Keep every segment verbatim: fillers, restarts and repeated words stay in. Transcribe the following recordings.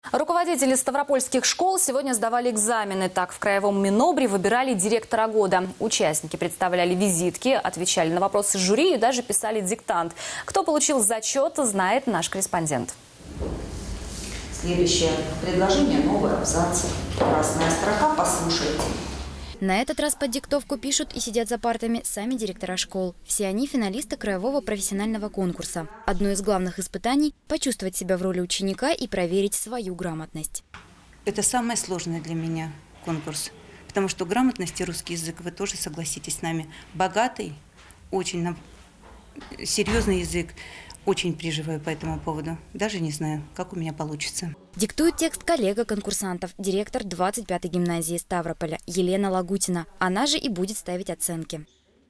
Руководители ставропольских школ сегодня сдавали экзамены. Так, в Краевом Минобре выбирали директора года. Участники представляли визитки, отвечали на вопросы жюри и даже писали диктант. Кто получил зачет, знает наш корреспондент. Следующее предложение – новый абзац. Красная строка, послушайте. На этот раз под диктовку пишут и сидят за партами сами директора школ. Все они финалисты краевого профессионального конкурса. Одно из главных испытаний – почувствовать себя в роли ученика и проверить свою грамотность. Это самый сложный для меня конкурс, потому что грамотность и русский язык, вы тоже согласитесь с нами, богатый, очень серьезный язык. Очень переживаю по этому поводу. Даже не знаю, как у меня получится. Диктует текст коллега конкурсантов, директор двадцать пятой гимназии Ставрополя Елена Лагутина. Она же и будет ставить оценки.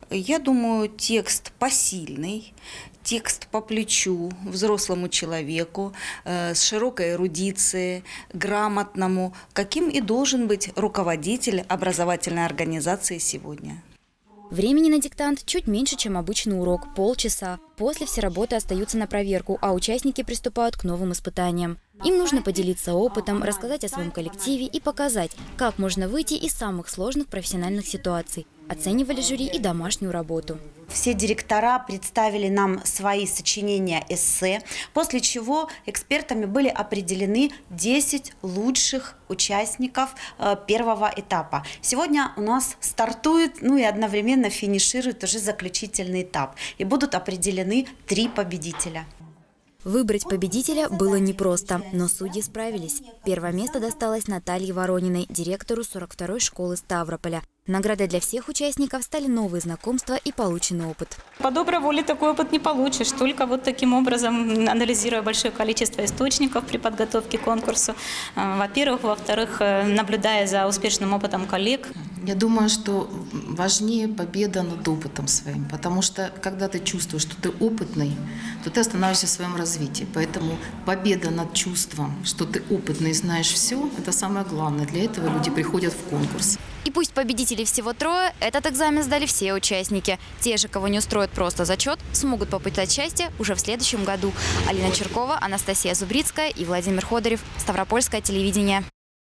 Я думаю, текст посильный, текст по плечу взрослому человеку, э, с широкой эрудицией, грамотному, каким и должен быть руководитель образовательной организации сегодня. Времени на диктант чуть меньше, чем обычный урок – полчаса. После все работы остаются на проверку, а участники приступают к новым испытаниям. Им нужно поделиться опытом, рассказать о своем коллективе и показать, как можно выйти из самых сложных профессиональных ситуаций. Оценивали жюри и домашнюю работу. Все директора представили нам свои сочинения эссе, после чего экспертами были определены десять лучших участников первого этапа. Сегодня у нас стартует, ну и одновременно финиширует уже заключительный этап. И будут определены три победителя. Выбрать победителя было непросто, но судьи справились. Первое место досталось Наталье Ворониной, директору сорок второй школы Ставрополя. Наградой для всех участников стали новые знакомства и полученный опыт. По доброй воле такой опыт не получишь, только вот таким образом, анализируя большое количество источников при подготовке к конкурсу. Во-первых, во-вторых, наблюдая за успешным опытом коллег. Я думаю, что важнее победа над опытом своим, потому что когда ты чувствуешь, что ты опытный, то ты останавливаешься в своем развитии. Поэтому победа над чувством, что ты опытный и знаешь все, это самое главное. Для этого люди приходят в конкурс. И пусть победителей всего трое, этот экзамен сдали все участники. Те же, кого не устроит просто зачет, смогут попытать счастье уже в следующем году. Алина Черкова, Анастасия Зубрицкая и Владимир Ходорев. Ставропольское телевидение.